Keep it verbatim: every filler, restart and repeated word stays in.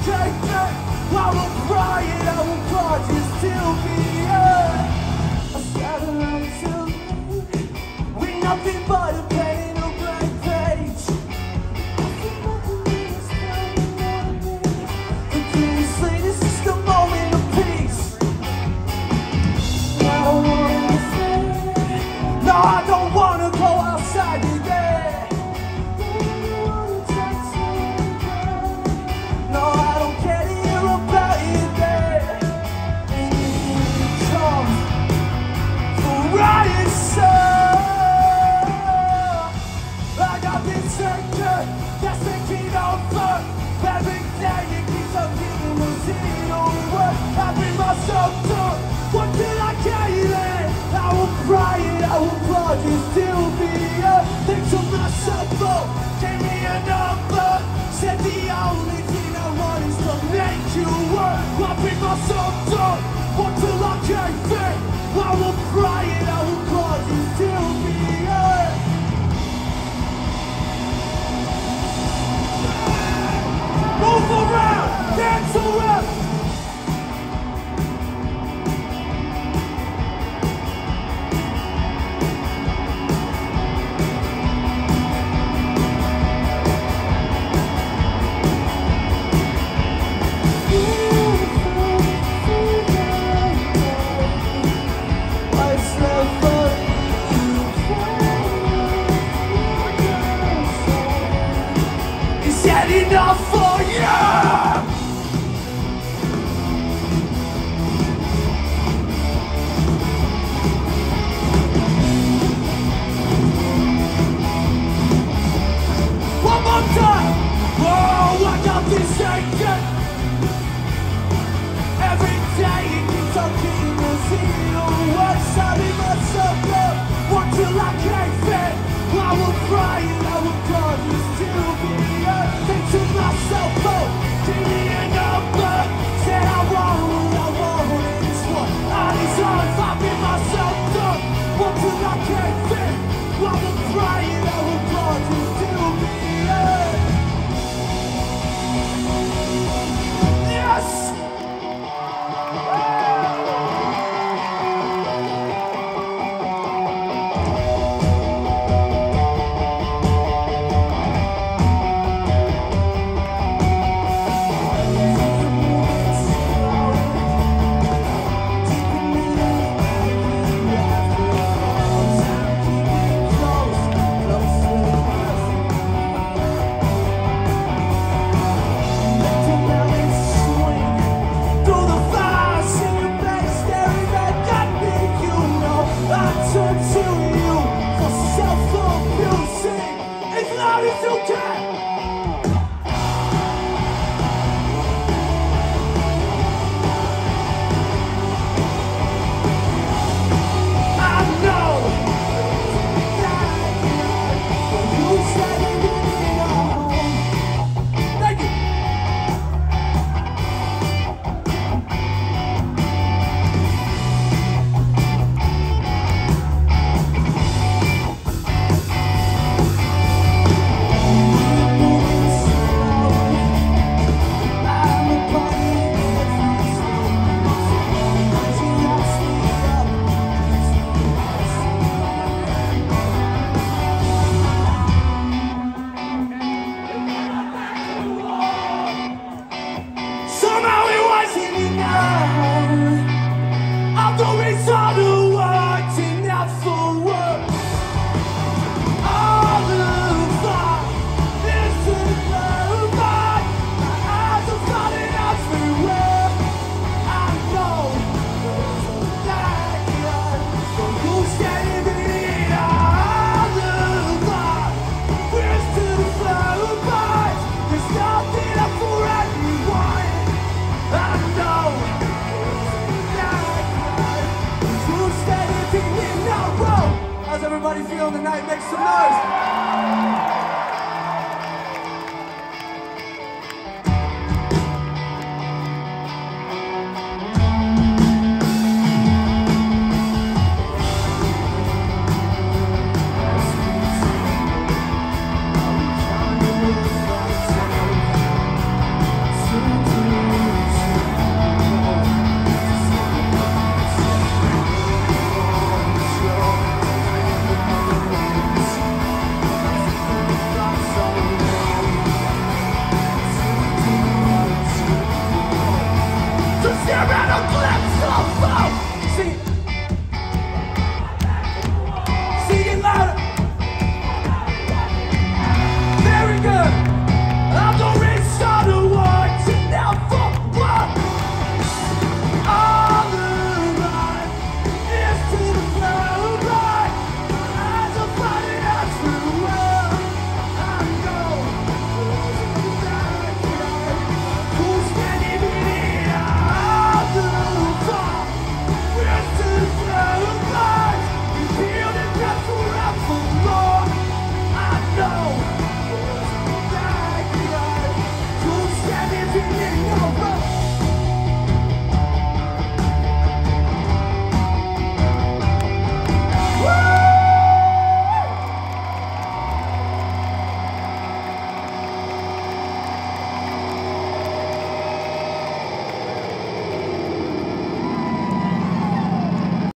cave in. I will cry and I will cry just till the end. I satellite till we're nothing but a pen in a blank page. Continuously, this is the moment of peace. I don't wanna say, no, I don't wanna go outside again. No, I don't care to hear about it there. Come for riot song. I got this sector that's taking over. Every day it keeps on giving us zero work. I bring myself down. What till I get it? I will cry and I will plug it till the end. Think to myself, oh, give me a number. Said the only thing I want is to make you work. I bring myself down. What till I get it? I will cry and I will plug it till the end. Move around, dance around. Is that enough for you? One more time. Oh, I got this aching. Every day it keeps on giving us zero words. I leave myself up. What till I can't fit? I will cry and I will cry just till the end. Think to myself, oh, give me a number. Said I want what I want, and it's what I deserve. I give myself up. What till I can't fit? I will cry and I will cry just till the end. Yes! Everybody feel the night, make some noise.